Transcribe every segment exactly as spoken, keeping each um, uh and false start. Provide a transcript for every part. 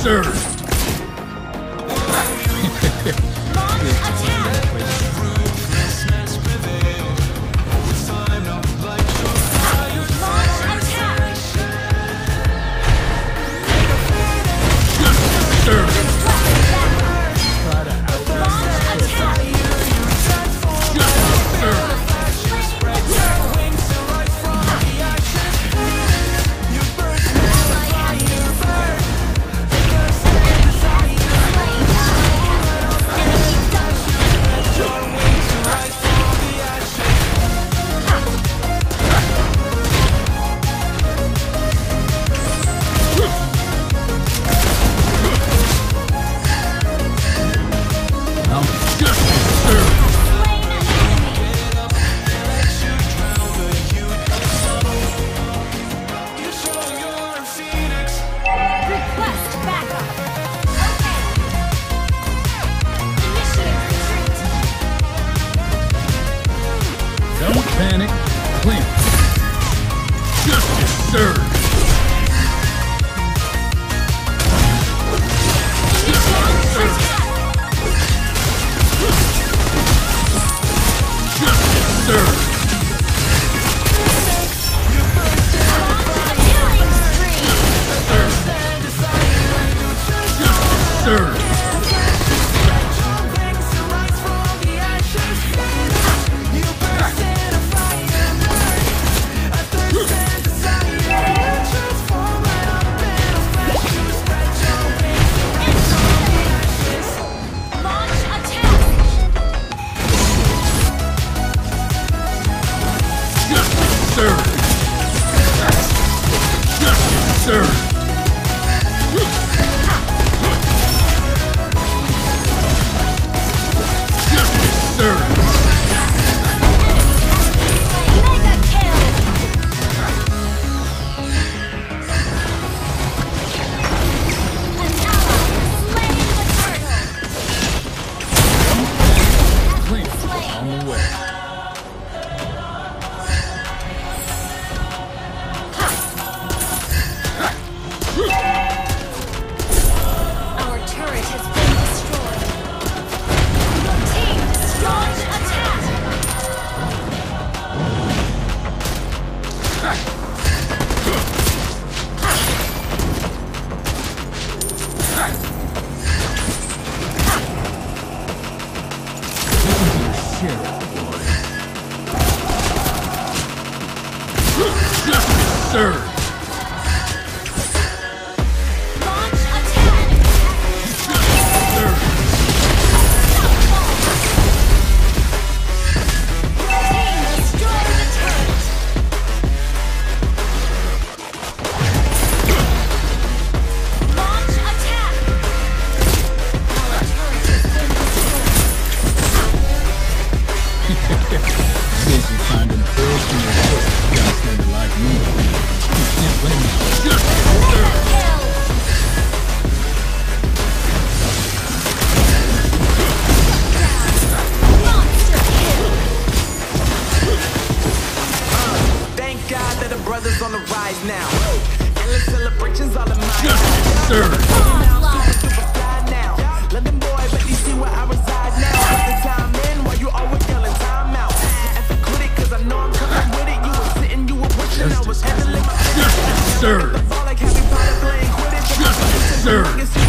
sir. Panic, clean. Justice served. Justice served. Justice served. Sir. Justice, sir. Justice, sir. Mega kill. An ally slain the turtle. Please, on the way. Our turret has been destroyed. Team, launch attack! Justice, sir. Brothers on the rise now. Endless celebrations all in my Justice, sir. now. London boy, but you see where I reside now. Put the time in while you always yelling time out. And for quit it, cause I know I'm coming with it. You were sitting, you were wishing I was handling my Justice, sir. like Harry Potter playing Quidditch. Justice, sir.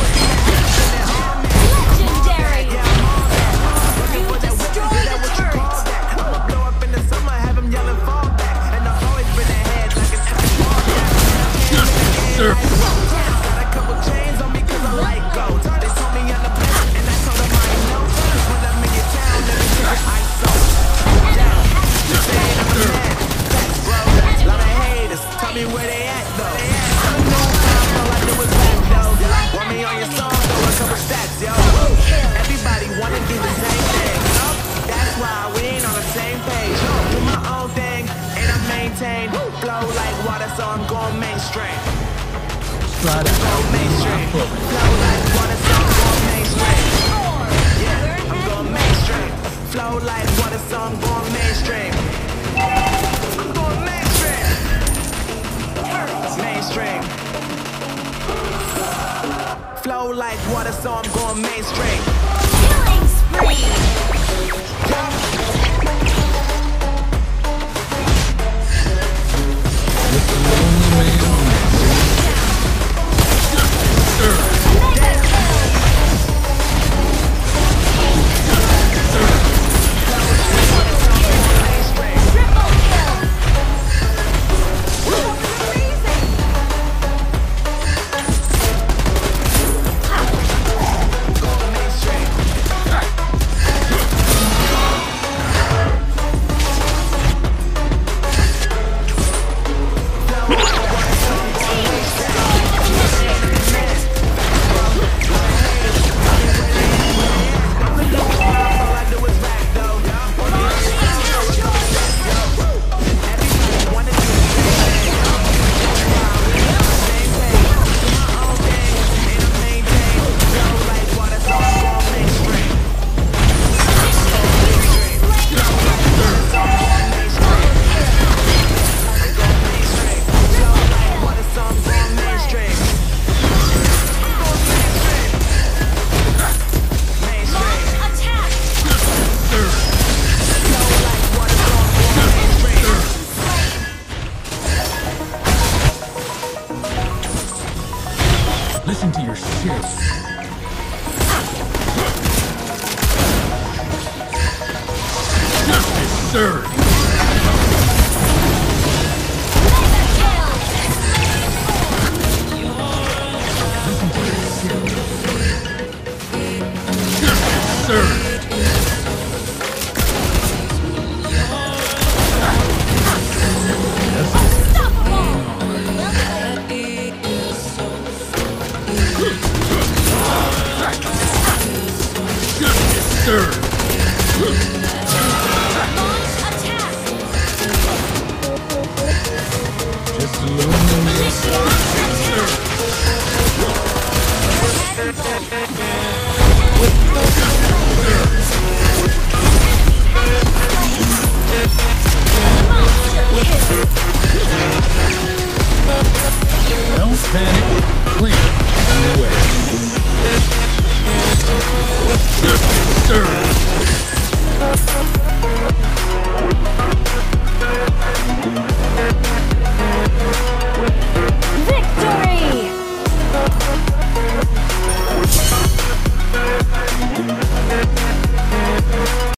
Legendary. You destroyed the turret. I'ma blow up in the summer, have him yelling fall back. And I've always been ahead like an epic ball back. Justice, sir. Got a couple chains on me cause I like gold. They told me on the block and I told them I ain't know. Cause when I'm in your town, everything is ice on. Down, just saying I'm a man. Facts, bro. Lot of haters, tell me where they at though. I'm a new time, all I do is rap though. Want me on your song, throw a couple stats, yo. Everybody wanna do the same thing. That's why we ain't on the same page. Do my own thing, and I maintain. Flow like water, so I'm going mainstream. Slide out. Go mainstream. Flow like water, so I'm going mainstream. Yeah, I'm going mainstream. Flow like water, so I'm going mainstream. I'm going mainstream. Mainstream. flow like water, so I'm going mainstream. Killing spree. Listen to your shit. Justice served. Listen to your shit. Justice served. Justice served. Launch attack. Just a little more. Don't panic. Clear. Away.